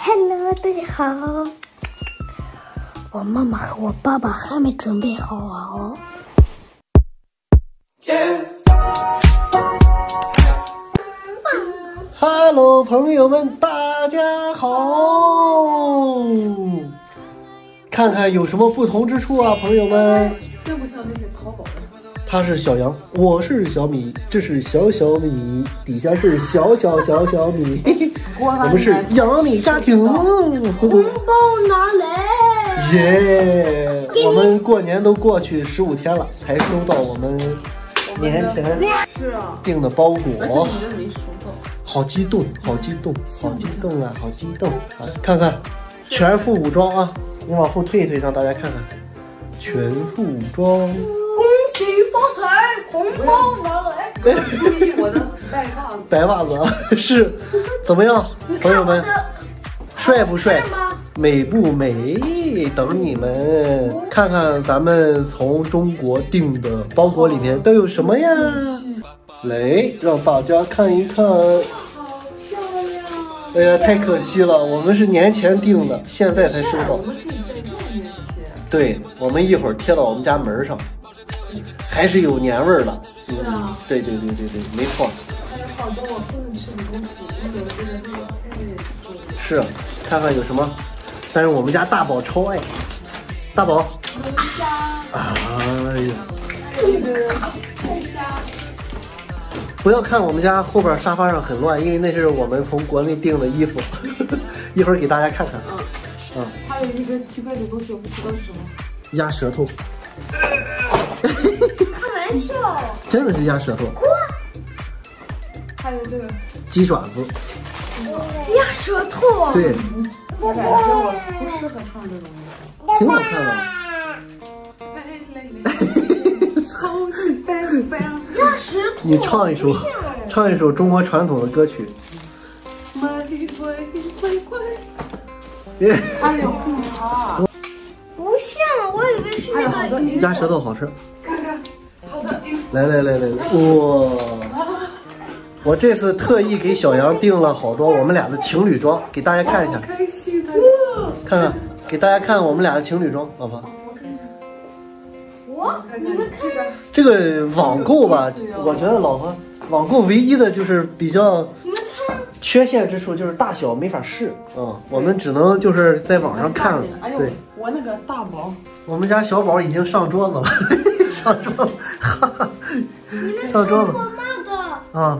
Hello， 大家好。我妈妈和我爸爸还没准备好哦。 Hello， 朋友们，大家好！看看有什么不同之处啊，朋友们。 像不像那些淘宝的？ 他是小羊，我是小米，这是小米，底下是小米。我们是杨米家庭。 红包拿来！ 耶！我们过年都过去15天了，才收到我们年前订的包裹。 而且你的没收到。 好激动，好激动，好激动啊！好激动！啊，看看，全副武装啊！你往后退一退，让大家看看，全副武装。 恭喜发财，红包拿来！ 注意我的白袜子。 白袜子啊，是怎么样，朋友们？帅不帅？美不美？等你们看看咱们从中国订的包裹里面都有什么呀？来，让大家看一看。 好漂亮！ 哎呀，太可惜了，我们是年前订的，现在才收到。 我们可以在6年前。 对，我们一会儿贴到我们家门上，还是有年味儿的。 是啊。 对，没错。 还有好多我不能吃的东西，有这个是，看看有什么。但是我们家大宝超爱，大宝。哎呀， 这个龙虾。 不要看我们家后边沙发上很乱，因为那是我们从国内订的衣服，一会儿给大家看看。 还有一个奇怪的东西，我不知道是什么。 鸭舌头。 开玩笑。 真的是鸭舌头。 还有这个鸡爪子。 鸭舌头。 对。 我感觉我不适合穿这种衣服。 挺好看的。 鸭舌头。 你唱一首中国传统的歌曲。 还有红茶。 不像，我以为是那个鸭舌头好吃。 看看，好的。 来，哇！我这次特意给小杨订了好多我们俩的情侣装，给大家看一下。 开心的。 看看，给大家看我们俩的情侣装，老婆。 你们看这个网购吧，我觉得老婆网购唯一的就是比较缺陷之处就是大小没法试，我们只能就是在网上看了。对， 我那个大宝， 我们家小宝已经上桌子了，上桌子，上桌子。 我妈的。 啊，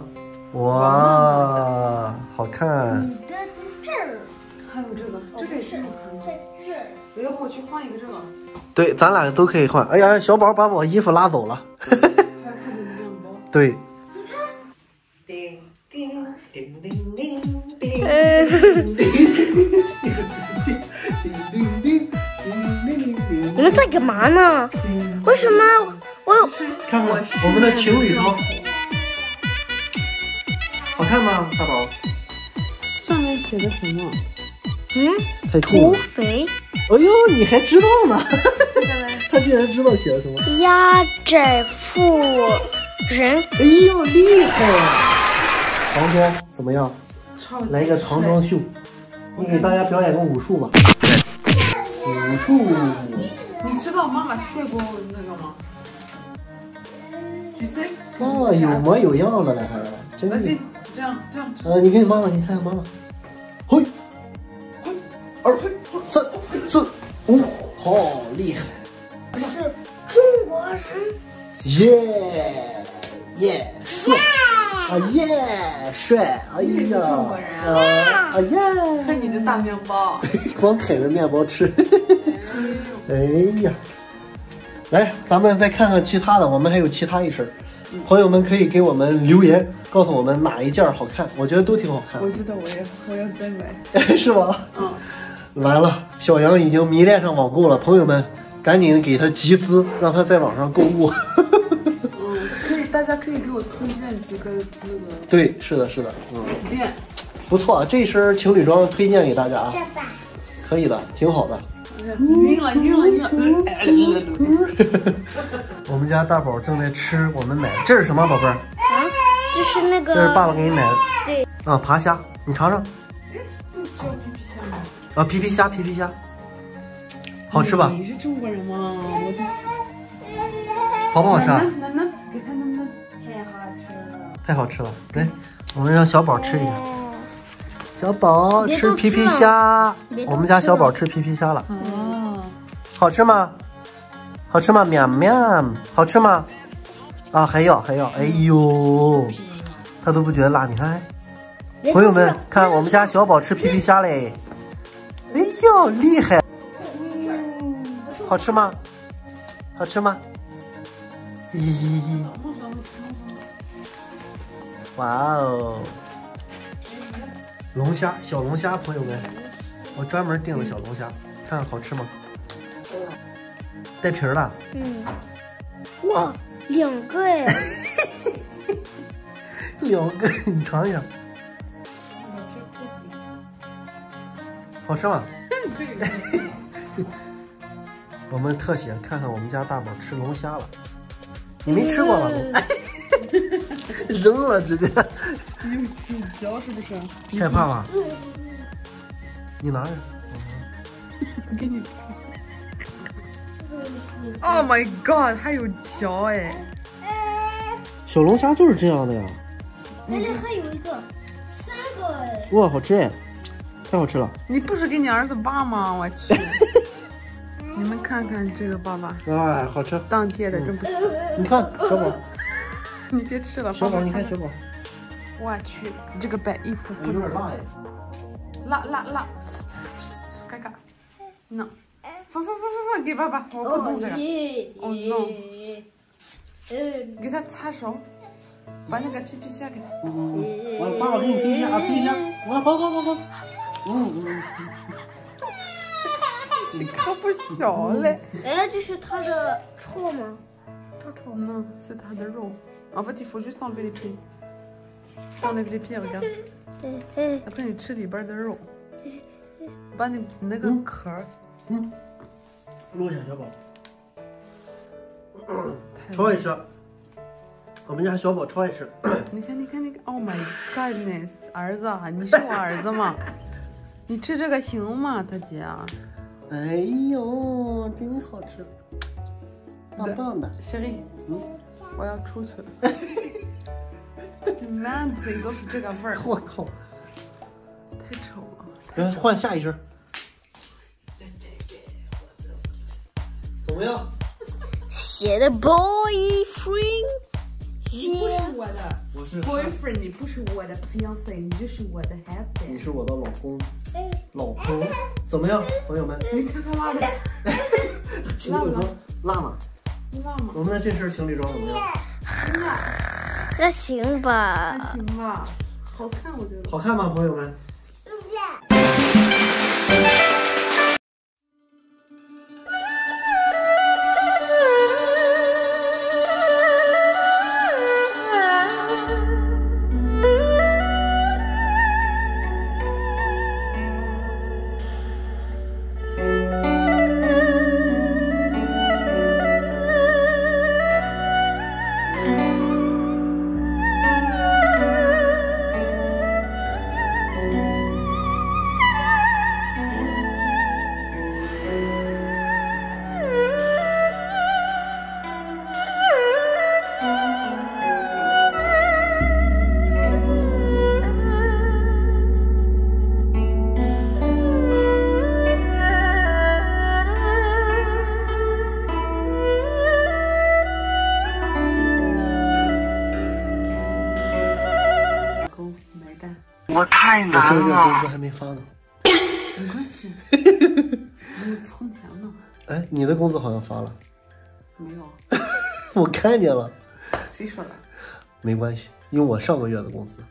哇，好看。 你的这儿。 还有这个也是好看。 在这儿。 要不我去换一个这个？ 对，咱俩都可以换。哎呀，小宝把我衣服拉走了。 还有他的面包。 对。 你们在干嘛呢？为什么我看看我们的情侣装，好看吗，大宝？ 上面写的什么？ 太酷了。 土匪。 哎呦，你还知道呢？他竟然知道写的什么？ 压寨妇人。 哎呦，厉害！唐装怎么样？来一个唐装秀，你给大家表演个武术吧。武术。 你知道妈妈学过那个吗？举谁？ 啊，有模有样的了，还真的。 这样。 你看妈妈，你看妈妈。嘿，2、3、4、5，好厉害！ 是中国人。 耶，帅！啊耶，帅！哎呀，耶！ 看你的大面包， 光啃着面包吃。哎呀，来，咱们再看看其他的，我们还有其他一身。朋友们可以给我们留言，告诉我们哪一件好看，我觉得都挺好看。 我觉得我要再买。 是吗？完了，小杨已经迷恋上网购了，朋友们赶紧给他集资，让他在网上购物。 可以，大家可以给我推荐几个那个。对， 是的， 店， 不错啊，这一身情侣装推荐给大家啊，可以的，挺好的。 晕了。 我们家大宝正在吃我们买，这是什么，宝贝儿？ 这是那个。 这是爸爸给你买的。 对。 啊，爬虾，你尝尝。 叫皮皮虾吗？ 啊，皮皮虾，皮皮虾，好吃吧？ 你是中国人吗？我的。 好不好吃啊？ 能，给他能。 太好吃了。 太好吃了，来，我们让小宝吃一下。小宝吃皮皮虾，我们家小宝吃皮皮虾了。 哦， 好吃吗？好吃吗？喵喵，好吃吗？啊，还要，哎呦，他都不觉得辣，你看。朋友们，看我们家小宝吃皮皮虾嘞！哎呦，厉害！好吃吗？好吃吗？咦，哇哦！龙虾，小龙虾，朋友们，我专门订了小龙虾，看看好吃吗？带皮儿的。 哇，2个哎 ！2个，你尝一下。好吃吗？我们特写看看我们家大宝吃龙虾了，你没吃过吗？扔了直接。 有嚼是不是？ 害怕吗？你拿着。 我给你。Oh my god， 还有嚼哎！ 小龙虾就是这样的呀。 那里还有一个，3个哎！ 哇，好吃哎！太好吃了！ 你不是给你儿子爸吗？我去！你们看看这个爸爸， 哎，好吃！ 当爹的真不行。 你看小宝， 你别吃了， 小宝，你看小宝。 我去，你这个白衣服不有点辣哎！ 辣，嘎嘎，那，放，给爸爸，我不弄这个。哦 no， 给他擦手，把那个皮皮虾给他。 我爸爸给你皮皮虾啊，皮皮虾，好。 你可不小嘞！ 哎，这是它的臭吗？臭。 Non, c'est ta de l'eau. En fait, il faut juste enlever les pieds. Enlève les pieds, regarde. Après, 你吃里边的肉，把你那个壳。 录一下小宝。超爱吃，我们家小宝超爱吃。 你看，Oh my goodness， 儿子，你是我儿子吗？你吃这个行吗，他姐？ 哎呦，真好吃，棒棒的。 Chérie，我要出去了。这满嘴都是这个味儿。 我靠， 太丑了。 来换下一身。怎么样？ 写的 boyfriend， 你不是我的， 我是 boyfriend， 你不是我的 fiance， 你就是我的 husband。 你是我的老公，老婆。怎么样，朋友们？ 你看他辣的。 情侣装辣吗？ 辣吗？ 我们的这身情侣装怎么样？ 还行吧。 还行吧，好看，我觉得。 好看吗，朋友们？ 我太难了。 我这个月工资还没发呢。 没关系，我存钱呢。 哎，你的工资好像发了。 没有。 我看见了。 谁说的？ 没关系，用我上个月的工资。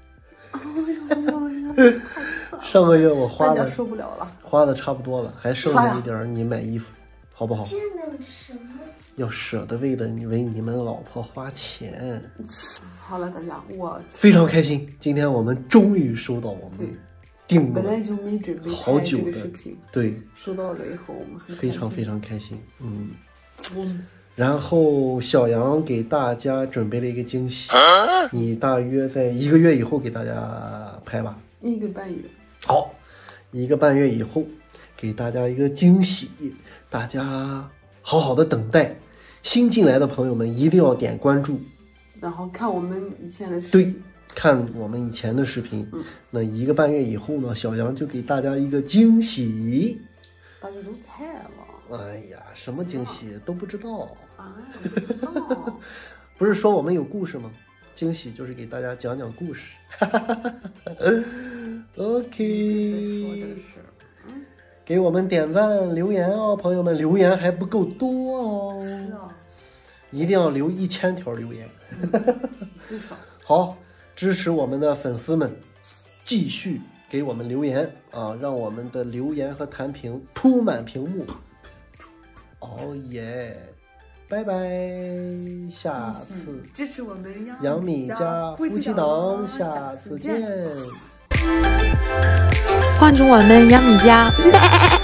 哎上个月我花的受不了了， 花的差不多了，还剩下一点你买衣服，好不好？要舍得为你们老婆花钱。 好了，大家，我非常开心，今天我们终于收到我们订的本来就没准备好久的视频， 对， 收到了以后我们很非常非常开心， 嗯。 然后小杨给大家准备了一个惊喜，你大约在1个月以后给大家拍吧。 1个半月。 好 1个半月以后，给大家一个惊喜，大家好好的等待。新进来的朋友们一定要点关注， 然后看我们以前的视频。 对，看我们以前的视频。那1个半月以后呢，小杨就给大家一个惊喜。 大家都猜了。 哎呀，什么惊喜都不知道啊？不知道。 不是说我们有故事吗？惊喜就是给大家讲讲故事。OK， 给我们点赞留言哦，朋友们，留言还不够多哦， 是啊， 一定要留1000条留言。 至少。好， 支持我们的粉丝们，继续给我们留言啊，让我们的留言和弹屏铺满屏幕。哦耶！拜拜，下次支持我们杨米家夫妻档，下次见。 关注我们杨米家。